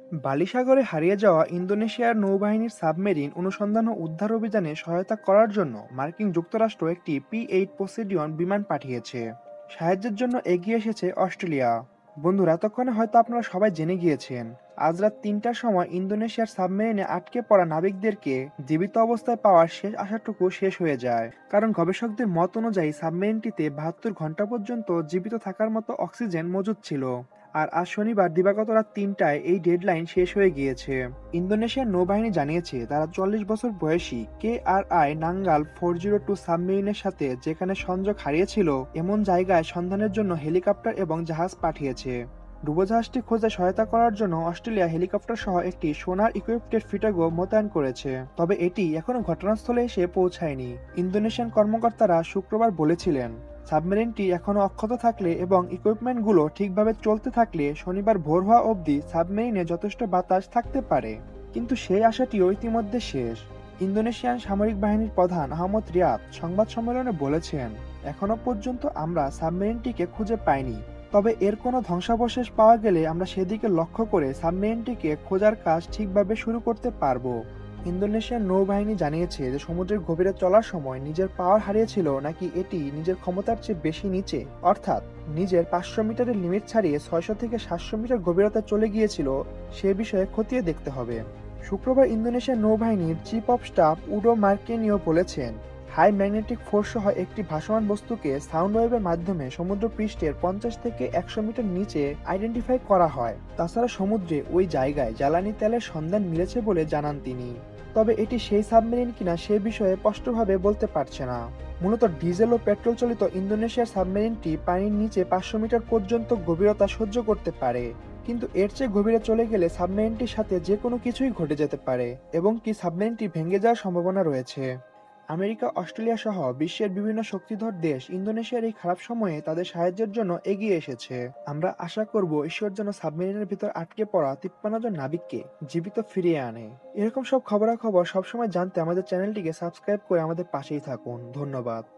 বালি সাগরে হারিয়ে যাওয়া ইন্দোনেশিয়ার নৌবাহিনীর সাবমেরিন অনুসন্ধান ও উদ্ধার অভিযানে সহায়তা করার জন্য মার্কিন যুক্তরাষ্ট্র একটি P-8 পোসেইডন বিমান পাঠিয়েছে। সাহায্যের জন্য এগিয়ে এসেছে অস্ট্রেলিয়া। বন্ধুরা, এতক্ষণে হয়তো আপনারা সবাই জেনে গিয়েছেন, আজ রাত ৩টার সময় ইন্দোনেশিয়ার সাবমেরিনে আটকে পড়া নাবিকদেরকে জীবিত অবস্থায় পাওয়ার শেষ আশাটুকু শেষ হয়ে যায়, কারণ গবেষকদের মত অনুযায়ী সাবমেরিনটিতে ৭২ ঘন্টা পর্যন্ত জীবিত থাকার মতো অক্সিজেন মজুদ ছিল। আর আজ শনিবার দিবাগত রাত ৩টায় এই ডেডলাইন শেষ হয়ে গিয়েছে। ইন্দোনেশিয়ার নৌবাহিনী জানিয়েছে তারা ৪০ বছর বয়সী KRI নাঙ্গাল 402 সাবমেরিনের সাথে যেখানে সংযোগ হারিয়েছিল এমন জায়গায় সন্ধানের জন্য হেলিকপ্টার এবং জাহাজ পাঠিয়েছে। ডুবোজাহাজটি খোঁজে সহায়তা করার জন্য অস্ট্রেলিয়া হেলিকপ্টার সহ একটি সোনার ইকুইপড ফিটাগো মোতায়েন করেছে, তবে এটি এখনো ঘটনাস্থলে এসে পৌঁছায়নি। ইন্দোনেশিয়ান কর্মকর্তারা শুক্রবার বলেছিলেন, সাবমেরিনটি এখনো অক্ষত থাকলে এবং ইকুইপমেন্টগুলো ঠিকভাবে চলতে থাকলে শনিবার ভোর হওয়া অবধি সাবমেরিনে যথেষ্ট বাতাস থাকতে পারে। কিন্তু সেই আশাটিও ইতিমধ্যে শেষ। ইন্দোনেশিয়ান সামরিক বাহিনীর প্রধান আহমদ রিয়াদ সংবাদ সম্মেলনে বলেছেন, এখনো পর্যন্ত আমরা সাবমেরিনটিকে খুঁজে পাইনি, তবে এর কোনো ধ্বংসাবশেষ পাওয়া গেলে আমরা সেদিকে লক্ষ্য করে সাবমেরিনটিকে খোঁজার কাজ ঠিকভাবে শুরু করতে পারব। ইন্দোনেশিয়ান নৌবাহিনী জানিয়েছে যে সমুদ্রের গভীরে চলার সময় নিজের পাওয়ার হারিয়েছিল নাকি এটি নিজের ক্ষমতার চেয়ে বেশি নিচে, অর্থাৎ নিজের ৫০০ মিটারের লিমিট ছাড়িয়ে ৬০০ থেকে ৭০০ মিটার গভীরতা চলে গিয়েছিল, সে বিষয়ে খতিয়ে দেখতে হবে। শুক্রবার ইন্দোনেশিয়ার নৌবাহিনীর chief of staff Yudo Margono বলেছেন, হাই ম্যাগনেটিক ফোর্স সহ একটি ভাসমান বস্তুকে সাউন্ড ওয়েভের মাধ্যমে সমুদ্র পৃষ্ঠের ৫০ থেকে ১০০ মিটার নিচে আইডেন্টিফাই করা হয়। তাছাড়া সমুদ্রে ওই জায়গায় জ্বালানি তেলের সন্ধান মিলেছে বলে জানান তিনি, তবে এটি সেই সাবমেরিন কিনা সে বিষয়ে স্পষ্টভাবে বলতে পারছে না। মূলত ডিজেল ও পেট্রোল চালিত ইন্দোনেশিয়ার সাবমেরিনটি পানির নিচে ৫০০ মিটার পর্যন্ত গভীরতা সহ্য করতে পারে, কিন্তু এর চেয়ে গভীরে চলে গেলে সাবমেরিনটির সাথে যে কোনো কিছুই ঘটে যেতে পারে এবং কি সাবমেরিনটি ভেঙে যাওয়ার সম্ভাবনা রয়েছে। আমেরিকা, অস্ট্রেলিয়া সহ বিশ্বের বিভিন্ন শক্তিধর দেশ ইন্দোনেশিয়ার এই খারাপ সময়ে তাদের সাহায্যের জন্য এগিয়ে এসেছে। আমরা আশা করব ঈশ্বর যেন সাবমেরিনের ভিতর আটকে পড়া ৫৩ জন নাবিককে জীবিত ফিরিয়ে আনে। এরকম সব খবরাখবর সবসময় জানতে আমাদের চ্যানেলটিকে সাবস্ক্রাইব করে আমাদের পাশেই থাকুন। ধন্যবাদ।